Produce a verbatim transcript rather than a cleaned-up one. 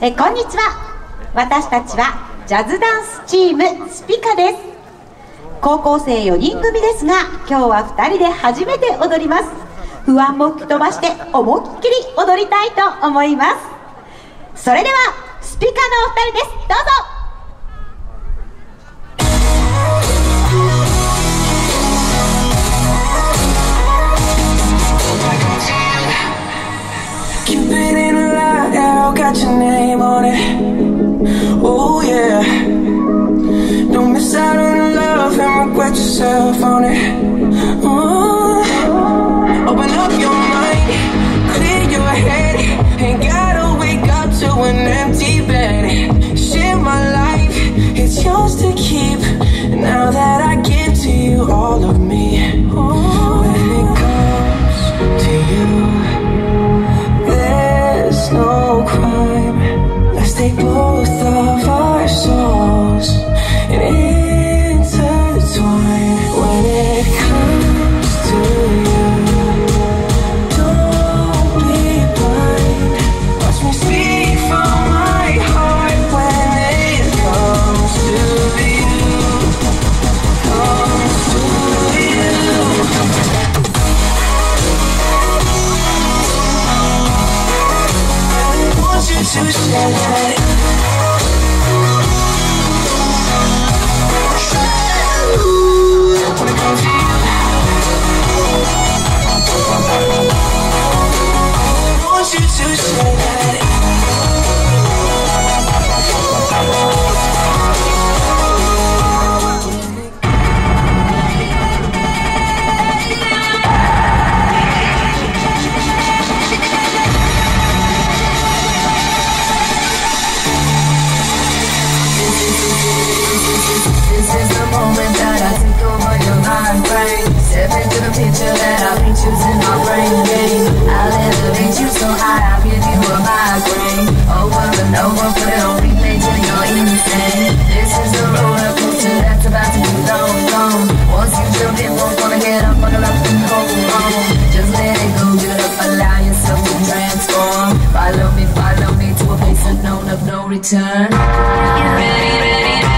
えこんにちは。私たちはジャズダンスチームスピカです。高校生よにん組ですが、今日はふたりで初めて踊ります。不安も吹き飛ばして思いっきり踊りたいと思います。それではスピカのお二人です。どうぞ。 Got your name on it, oh yeah. Don't miss out on the love and regret yourself on it. Oh, open up your mind, clear your head. Ain't gotta wake up to an empty bed. Share my life, it's yours to keep. Now that I give to you all of me. Oh, when it comes to you, there's no crime. Let's take both of our souls and intertwine. When it comes to you, don't be blind. Watch me speak from my heart. When it comes to you, comes to you. To share that. When it comes to you, I want you to share that. This is the moment that I take over your mind frame. Step into the picture that I paint you in my brain game. I'll elevate you so high, I'll give you a migraine. Over and over, put it on replay till you're insane. This is the roller coaster that's about to be long gone. Once you jump in, won't wanna get up, buckle up and hold on. Just let it go, give it up, allow yourself to transform. Follow me, follow me to a place unknown of no return. Get ready, ready, ready.